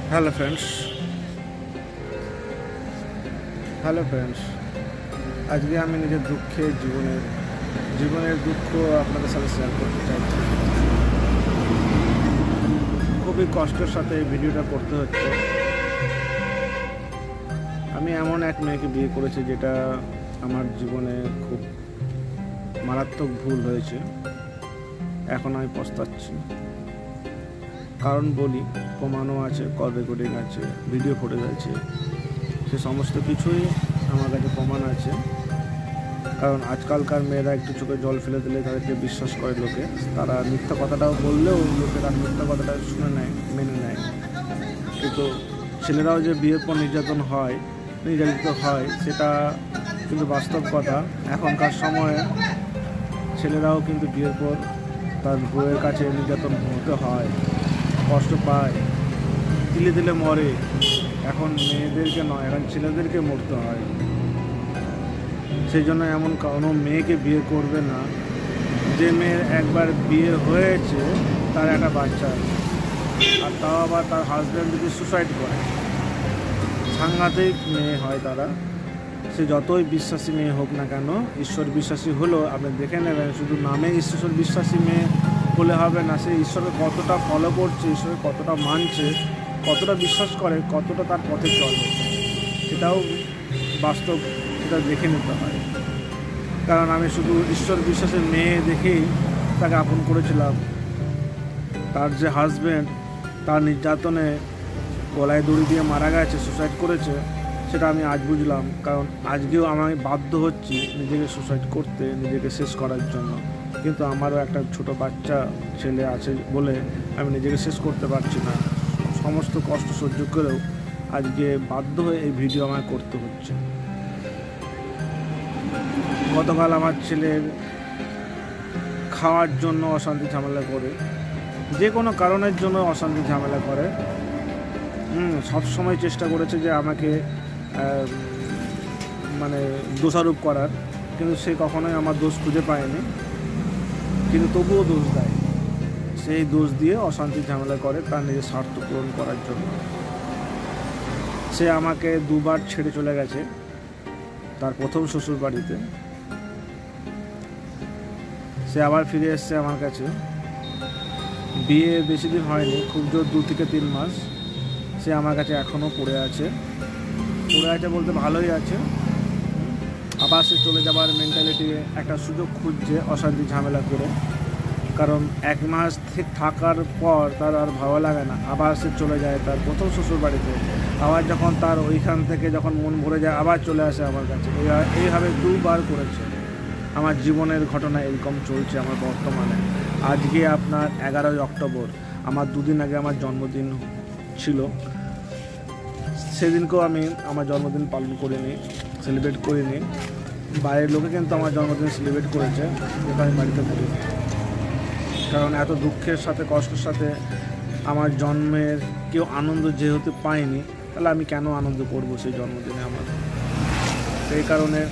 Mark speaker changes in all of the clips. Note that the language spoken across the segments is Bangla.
Speaker 1: হ্যালো ফ্রেন্ডস, আজকে আমি নিজের জীবনের দুঃখ আপনাদের সাথে শেয়ার করতে চাইছি। খুবই কষ্টের সাথে এই ভিডিওটা করতে হচ্ছে। আমি এমন এক মেয়েকে বিয়ে করেছি যেটা আমার জীবনে খুব মারাত্মক ভুল হয়েছে। এখন আমি পস্তাচ্ছি। কারণ বলি, প্রমাণও আছে, কল রেকর্ডিং আছে, ভিডিও ফুটেজ আছে, সে সমস্ত কিছুই আমার কাছে প্রমাণ আছে। কারণ আজকালকার মেয়েরা একটু চোখে জল ফেলে দিলে তাদেরকে বিশ্বাস করে লোকে। তারা মিথ্যা কথাটাও বললেও লোকে তার মিথ্যা কথাটা শুনে নেয়, মেনে নেয়। কিন্তু ছেলেরাও যে বিয়ের পর নির্যাতিত হয় সেটা কিন্তু বাস্তব কথা। এখনকার সময়ে ছেলেরাও কিন্তু বিয়ের পর তার বউয়ের কাছে নির্যাতন হতে হয়, কষ্ট পায়, তিলে তিলে মরে। এখন মেয়েদেরকে নয়, এখন ছেলেদেরকে মরতে হয়। সেই জন্য এমন কোনো মেয়েকে বিয়ে করবে না যে মেয়ের একবার বিয়ে হয়েছে, তার একটা বাচ্চা আছে, আর তাও আবার তার হাজব্যান্ড যদি সুসাইড করে। সাংঘাতিক মেয়ে হয় তারা। সে যতই বিশ্বাসী মেয়ে হোক না কেন, ঈশ্বর বিশ্বাসী হলেও আপনি দেখে নেবেন, শুধু নামে ঈশ্বর বিশ্বাসী মেয়ে বলে হবে না। সে ঈশ্বরকে কতটা ফলো করছে, ঈশ্বরকে কতটা মানছে, কতটা বিশ্বাস করে, কতটা তার পথে চলে, সেটাও বাস্তব, সেটা দেখে নিতে হয়। কারণ আমি শুধু ঈশ্বর বিশ্বাসের মেয়ে দেখেই তাকে আপন করেছিলাম। তার যে হাজব্যান্ড তার নির্যাতনে গলায় দড়ি দিয়ে মারা গেছে, সুসাইড করেছে, সেটা আমি আজ বুঝলাম। কারণ আজকেও আমি বাধ্য হচ্ছি নিজেকে সুসাইড করতে, নিজেকে শেষ করার জন্য। কিন্তু আমারও একটা ছোট বাচ্চা ছেলে আছে বলে আমি নিজেকে শেষ করতে পারছি না। সমস্ত কষ্ট সহ্য করেও আজকে বাধ্য হয়ে এই ভিডিও আমায় করতে হচ্ছে। গতকাল আমার ছেলের খাওয়ার জন্য অশান্তি ঝামেলা করে, যে কোনো কারণের জন্য অশান্তি ঝামেলা করে। সবসময় চেষ্টা করেছে যে আমাকে দোষারোপ করার, কিন্তু সে কখনোই আমার দোষ খুঁজে পায়নি। কিন্তু তবুও দোষ দেয়। সেই দোষ দিয়ে অশান্তি ঝামেলা করে তার নিজের স্বার্থ পূরণ করার জন্য। সে আমাকে দুবার ছেড়ে চলে গেছে তার প্রথম শ্বশুর বাড়িতে। সে আবার ফিরে এসছে আমার কাছে। বিয়ে বেশি দিন হয়নি, খুব জোর 2 থেকে 3 মাস। সে আমার কাছে এখনও পড়ে আছে বলতে ভালোই আছে। আবার সে চলে যাবার মেন্টালিটি, একটা সুযোগ খুঁজছে অশান্তি ঝামেলা করে। কারণ 1 মাস থাকার পর তার আর ভালো লাগে না, আবার সে চলে যায় তার প্রথম শ্বশুর বাড়িতে। আবার যখন তার ওইখান থেকে যখন মন ভরে যায়, আবার চলে আসে আমার কাছে। এইভাবে 2 বার করেছে। আমার জীবনের ঘটনা এরকম চলছে আমার বর্তমানে। আজকে আপনার 11ই অক্টোবর, আমার 2 দিন আগে আমার জন্মদিন ছিল। সেদিনকেও আমি আমার জন্মদিন পালন করিনি, সেলিব্রেট করিনি। বাইরের লোকে কিন্তু আমার জন্মদিন সেলিব্রেট করেছে, যেটা আমি বাড়িতে করিনি। কারণ এত দুঃখের সাথে, কষ্টের সাথে আমার জন্মের কেউ আনন্দ যেহেতু পায়নি, তাহলে আমি কেন আনন্দ করব সেই জন্মদিনে আমার? সেই কারণে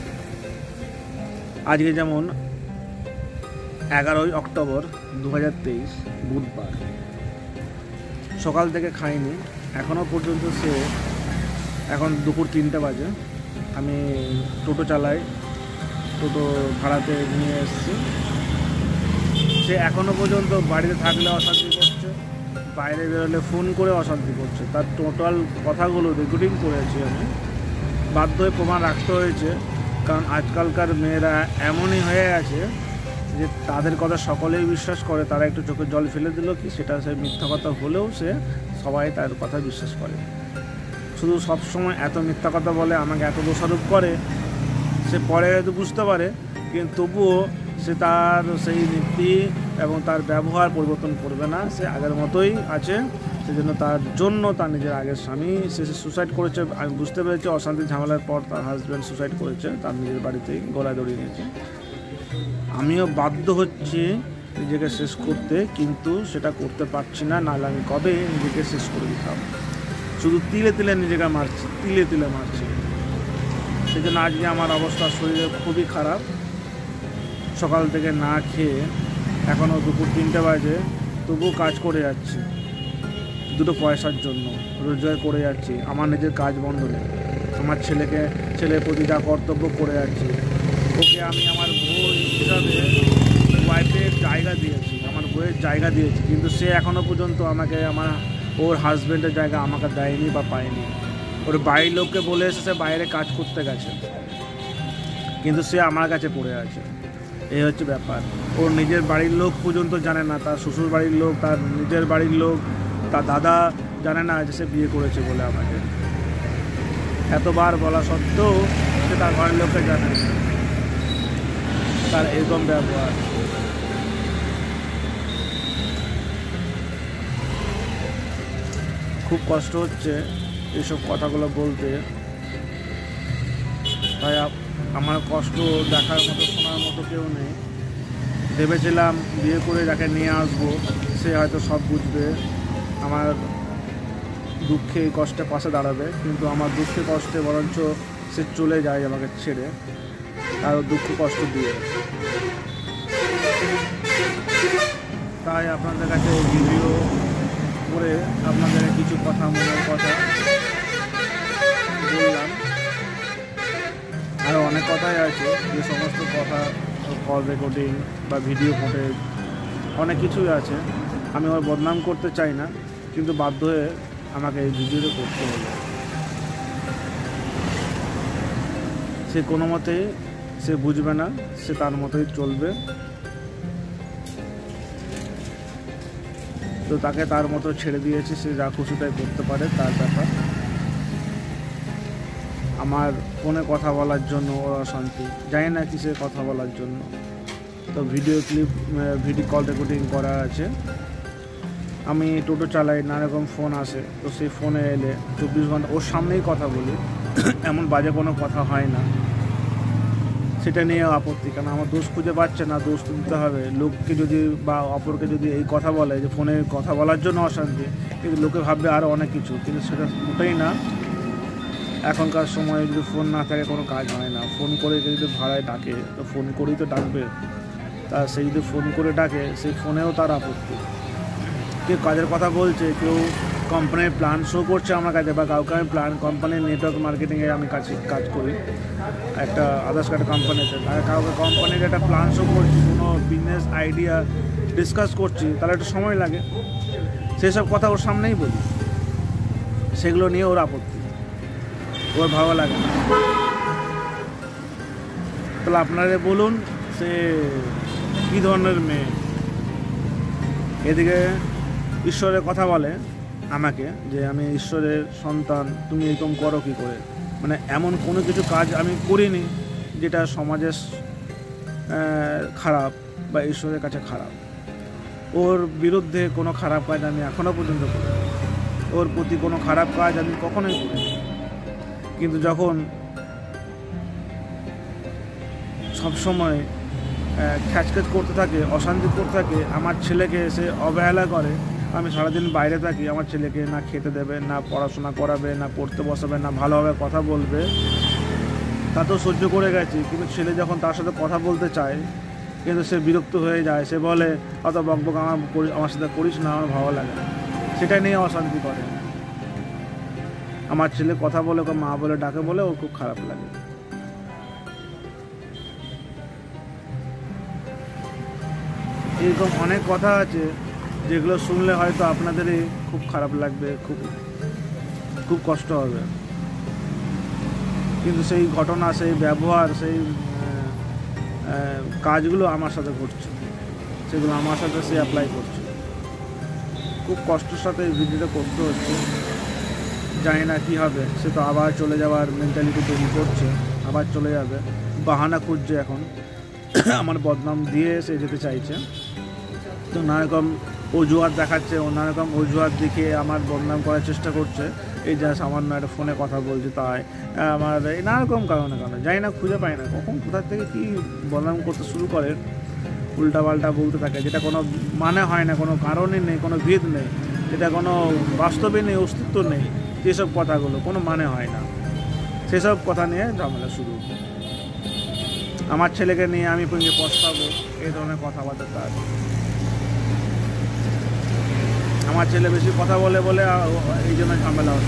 Speaker 1: আজকে যেমন 11ই অক্টোবর 2023 বুধবার, সকাল থেকে খাইনি এখনও পর্যন্ত। এখন দুপুর 3টে বাজে। আমি টোটো চালাই, টোটো ভাড়াতে নিয়ে এসেছি। সে এখনও পর্যন্ত বাড়িতে থাকলে অশান্তি করছে, বাইরে বেরোলে ফোন করে অশান্তি করছে। তার টোটাল কথাগুলো রেকর্ডিং করেছি আমি, বাধ্য হয়ে প্রমাণ রাখতে হয়েছে। কারণ আজকালকার মেয়েরা এমনই হয়ে গেছে যে তাদের কথা সকলেই বিশ্বাস করে। তারা একটু চোখে জল ফেলে দিল কি, সেটা সে মিথ্যা কথা হলেও সবাই তার কথা বিশ্বাস করে। শুধু সবসময় এত মিথ্যা কথা বলে, আমাকে এত দোষারোপ করে। সে পরে হয়তো বুঝতে পারে, কিন্তু তবুও সে তার সেই নীতি এবং তার ব্যবহার পরিবর্তন করবে না। সে আগের মতোই আছে। সেজন্য তার নিজের আগের স্বামী সে সুসাইড করেছে। আমি বুঝতে পেরেছি অশান্তি ঝামেলার পর তার হাজব্যান্ড সুসাইড করেছে, তার নিজের বাড়িতেই গলায় দড়িয়ে নিয়েছে। আমিও বাধ্য হচ্ছি নিজেকে শেষ করতে, কিন্তু সেটা করতে পারছি না। নাহলে আমি কবে নিজেকে শেষ করে দিতাম। শুধু তিলে তিলে নিজেকে মারছি। সেই জন্য আজকে আমার অবস্থা শরীরে খুবই খারাপ। সকাল থেকে না খেয়ে এখনও দুপুর 3টে বাজে, তবুও কাজ করে যাচ্ছি। দুটো পয়সার জন্য রোজগার করে যাচ্ছি, আমার নিজের কাজ বন্ধ নেই, আমার ছেলের প্রতি যা কর্তব্য করে যাচ্ছি। ওকে আমি আমার বই হিসাবে ওয়াইফের জায়গা দিয়েছি, আমার বইয়ের জায়গা দিয়েছি, কিন্তু সে এখনও পর্যন্ত আমাকে ওর হাজব্যান্ডের জায়গা আমাকে দেয়নি বা পায়নি। ওর বাড়ির লোককে বলে এসে সে বাইরে কাজ করতে গেছে, কিন্তু সে আমার কাছে পড়ে আছে। এই হচ্ছে ব্যাপার। ওর নিজের বাড়ির লোক পর্যন্ত জানে না, তার শ্বশুর বাড়ির লোক, তার নিজের বাড়ির লোক, তার দাদা জানে না যে সে বিয়ে করেছে বলে আমাকে। এতবার বলা সত্ত্বেও সে তার ঘরের লোককে জানে না। তার এরকম ব্যবহার। খুব কষ্ট হচ্ছে এইসব কথাগুলো বলতে। তাই আমার কষ্ট দেখার মতো, শোনার মতো কেউ নেই। ভেবেছিলাম বিয়ে করে যাকে নিয়ে আসবো সে হয়তো সব বুঝবে, আমার দুঃখে কষ্টে পাশে দাঁড়াবে, কিন্তু আমার দুঃখে কষ্টে বরঞ্চ সে চলে যায় আমাকে ছেড়ে, আর দুঃখ কষ্ট দিয়ে। তাই আপনাদের কাছে ভিডিও করে আপনাদের কিছু কথা, মনের কথা বললাম। আরও অনেক কথাই আছে, যে সমস্ত কথা, কল রেকর্ডিং বা ভিডিও ফুটেজ, অনেক কিছুই আছে। আমি ওর বদনাম করতে চাই না, কিন্তু বাধ্য হয়ে আমাকে এই ভিডিওটা করতে হলো। সে কোনো মতেই সে বুঝবে না, সে তার মতোই চলবে। তো তাকে তার মতো ছেড়ে দিয়েছি, সে যা খুশি তাই করতে পারে, তার ব্যাপার। আমার ফোনে কথা বলার জন্য ওর অশান্তি, জানি না কিসে কথা বলার জন্য। তো ভিডিও কল রেকর্ডিং করা আছে। আমি টোটো চালাই, নানা রকম ফোন আসে, তো সেই ফোনে এলে 24 ঘন্টা ওর সামনেই কথা বলি, এমন বাজে কোনো কথা হয় না। সেটা নিয়ে আপত্তি, কারণ আমার দোষ খুঁজে পাচ্ছে না, দোষ দিতে হবে লোককে। যদি বা অপরকে যদি এই কথা বলে যে ফোনে কথা বলার জন্য অশান্তি, কিন্তু লোকে ভাববে আরও অনেক কিছু, কিন্তু সেটা মোটেই না। এখনকার সময়ে যদি ফোন না থাকে কোনো কাজ হয় না। ফোন করে যদি ভাড়ায় ডাকে, তো ফোন করেই তো ডাকবে। তা সেই যদি ফোন করে ডাকে, সেই ফোনেও তার আপত্তি। কেউ কাজের কথা বলছে, কেউ কোম্পানির প্ল্যান শো করছে আমার কাছে, বা কাউকে আমি কোম্পানির নেটওয়ার্ক মার্কেটিংয়ে আমি কাজ করি একটা আদার্স একটা কোম্পানিতে। কাউকে কোম্পানির একটা প্ল্যান শো করছি, কোনো বিজনেস আইডিয়া ডিসকাস করছি, তাহলে একটু সময় লাগে। সেসব কথা ওর সামনেই বলি, সেগুলো নিয়ে ওর আপত্তি, ওর ভালো লাগে না। তাহলে আপনারা বলুন সে কী ধরনের মেয়ে। এদিকে ঈশ্বরের কথা বলে আমাকে যে আমি ঈশ্বরের সন্তান, তুমি এরকম করো কী করে। মানে এমন কোনো কিছু কাজ আমি করিনি যেটা সমাজের খারাপ বা ঈশ্বরের কাছে খারাপ। ওর বিরুদ্ধে কোনো খারাপ কাজ আমি এখনও পর্যন্ত করি, ওর প্রতি কোনো খারাপ কাজ আমি কখনোই করিনি। কিন্তু যখন সবসময় খ্যাচখ্যাচ করতে থাকে, অশান্তি করতে থাকে, আমার ছেলেকে এসে অবহেলা করে, আমি সারাদিন বাইরে থাকি, আমার ছেলেকে না খেতে দেবে, না পড়াশোনা করাবে, না পড়তে বসাবে, না ভালোভাবে কথা বলবে, তা তো সহ্য করে গেছি। কিন্তু ছেলে যখন তার সাথে কথা বলতে চায়, কিন্তু সে বিরক্ত হয়ে যায়, সে বলে অত বকবক আমার সাথে করিস না, আমার ভালো লাগে না। সেটা নিয়ে অশান্তি করে। আমার ছেলে কথা বলে, ওকে মা বলে ডাকে বলে, ওর খুব খারাপ লাগে। এরকম অনেক কথা আছে যেগুলো শুনলে হয়তো আপনাদেরই খুব খারাপ লাগবে, খুব কষ্ট হবে। কিন্তু সেই ঘটনা, সেই ব্যবহার, সেই কাজগুলো আমার সাথে ঘটছে, সেগুলো আমার সাথে সে অ্যাপ্লাই করছে। খুব কষ্টের সাথে এই ভিডিওটা করতে হচ্ছে। জানি না কী হবে। সে তো আবার চলে যাওয়ার মেন্টালিটি তৈরি করছে, আবার চলে যাবে, বাহানা খুঁজছে এখন আমার বদনাম দিয়ে সে যেতে চাইছে। তো নানারকম অজুহাত দেখাচ্ছে, নানারকম অজুহাত দেখিয়ে আমার বদনাম করার চেষ্টা করছে। এই যা সামান্য একটা ফোনে কথা বলছে তাই আমার এই নানারকম কারণে জানি না, খুঁজে পাই না কখন কোথা থেকে কী বদনাম করতে শুরু করে, উল্টাপাল্টা বলতে থাকে, যেটা কোনো মানে হয় না, কোনো কারণই নেই, কোনো ভিত নেই, যেটা কোনো বাস্তবে নেই, অস্তিত্ব নেই। যেসব কথাগুলো কোনো মানে হয় না, সেসব কথা নিয়ে ঝামেলা শুরু। আমার ছেলেকে নিয়ে আমি পস্তাবো, এই ধরনের কথাবার্তা তার। আমার ছেলে বেশি কথা বলে বলে এই জন্য ঝামেলা হতো।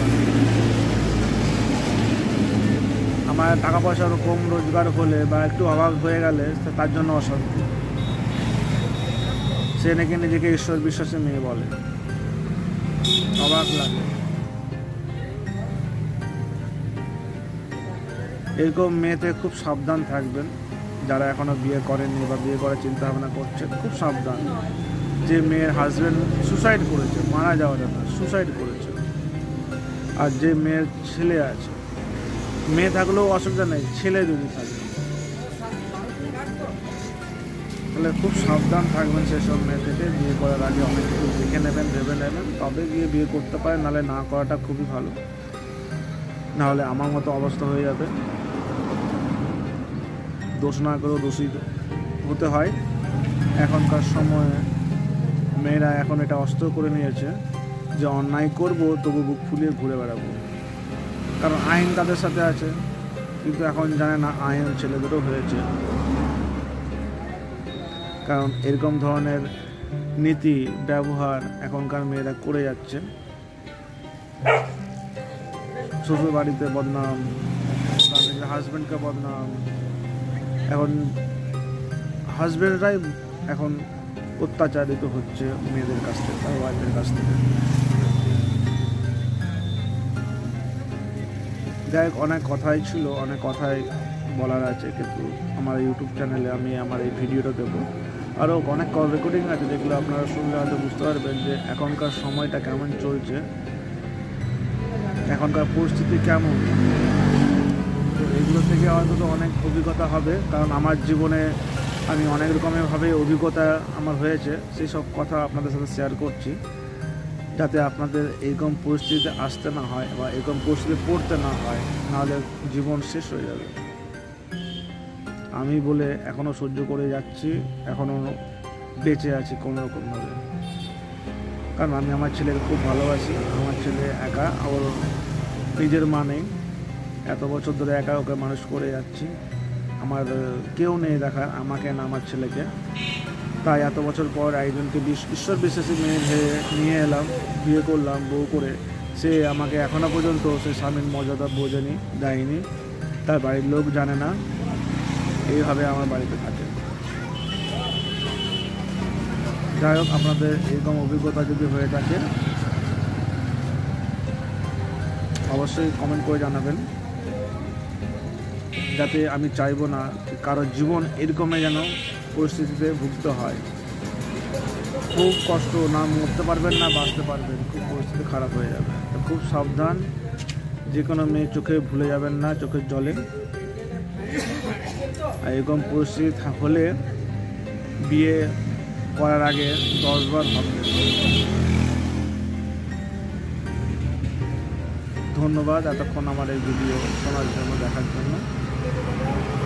Speaker 1: আমার টাকা পয়সার কম রোজগার হলে বা একটু অভাব হয়ে গেলে তার জন্য অশান্তি। সে নাকি নিজেকে ঈশ্বর বিশ্বাসী মেয়ে বলে, অবাক লাগে। এরকম মেয়েতে খুব সাবধান থাকবেন যারা এখনো বিয়ে করেননি বা বিয়ে করার চিন্তা ভাবনা করছেন। খুব সাবধান। যে মেয়ের হাজব্যান্ড সুসাইড করেছে, মারা যাওয়ার না, সুসাইড করেছে, আর যে মেয়ের ছেলে আছে, মেয়ে থাকলেও অসুবিধা নেই, ছেলে যদি থাকে, তাহলে খুব সাবধান থাকবেন সেসব মেয়ে থেকে। বিয়ে করার আগে অনেক কিছু দেখে নেবেন, ভেবে নেবেন, তবে গিয়ে বিয়ে করতে পারেন, নাহলে না করাটা খুবই ভালো। নাহলে আমার মতো অবস্থা হয়ে যাবে। দোষ না করেও দোষী হতে হয়। এখনকার সময়ে মেয়েরা এখন এটা অস্ত্র করে নিয়েছে যে অন্যায় করব তবু বুক ফুলিয়ে ঘুরে বেড়াবো, কারণ আইন তাদের সাথে আছে। কিন্তু এখন জানে না আইন ছেলেদেরও হয়েছে, কারণ এরকম ধরনের নীতি ব্যবহার এখনকার মেয়েরা করে যাচ্ছে। শ্বশুর বাড়িতে বদনাম, হাজব্যান্ডকে বদনাম। এখন হাজব্যান্ডরাই এখন অত্যাচারিত হচ্ছে মেয়েদের কাছ থেকে, তার ওয়াইফের কাছ থেকে। যাই হোক, অনেক কথাই ছিল, অনেক কথাই বলার আছে, কিন্তু আমার ইউটিউব চ্যানেলে আমি আমার এই ভিডিওটা দেবো। আরও অনেক কল রেকর্ডিং আছে, যেগুলো আপনারা শুনলে হয়তো বুঝতে পারবেন যে এখনকার সময়টা কেমন চলছে, এখনকার পরিস্থিতি কেমন। তো এগুলো থেকে হয়তো অনেক অভিজ্ঞতা হবে, কারণ আমার জীবনে আমি অনেক রকমেরভাবে অভিজ্ঞতা আমার হয়েছে। সেই সব কথা আপনাদের সাথে শেয়ার করছি, যাতে আপনাদের এরকম পরিস্থিতিতে আসতে না হয় বা এরকম পরিস্থিতিতে পড়তে না হয়, নাহলে জীবন শেষ হয়ে যাবে। আমি বলে এখনও সহ্য করে যাচ্ছি, এখনও বেঁচে আছি কোনো রকমভাবে, কারণ আমি আমার ছেলেকে খুব ভালোবাসি। আমার ছেলে একা, ওর নিজের মা নেই, এত বছর ধরে একা ওকে মানুষ করে যাচ্ছি। আমার কেউ নেই দেখার, আমাকে না আমার ছেলেকে। তাই এত বছর পর একজনকে ঈশ্বর বিশ্বাসী মেয়ে নিয়ে এলাম, বিয়ে করলাম, বউ করে। সে আমাকে এখনও পর্যন্ত সে স্বামীর মর্যাদা বোঝেনি, দেয়নি, তার বাড়ির লোক জানে না। এইভাবে আমার বাড়িতে থাকে। যাই হোক, আপনাদের এরকম অভিজ্ঞতা যদি হয়ে থাকে অবশ্যই কমেন্ট করে জানাবেন, যাতে আমি চাইবো না কারো জীবন এরকমই যেন পরিস্থিতিতে ভুগতে হয়। খুব কষ্ট, না মরতে পারবেন না বাঁচতে পারবেন, খুব পরিস্থিতি খারাপ হয়ে যাবে। তো খুব সাবধান, যে কোনো মেয়ে চোখে ভুলে যাবেন না, চোখের জলে। আর এরকম পরিস্থিতি হলে বিয়ে করার আগে 10 বার ভাববেন। ধন্যবাদ এতক্ষণ আমার এই ভিডিও শোনার জন্য, দেখার জন্য।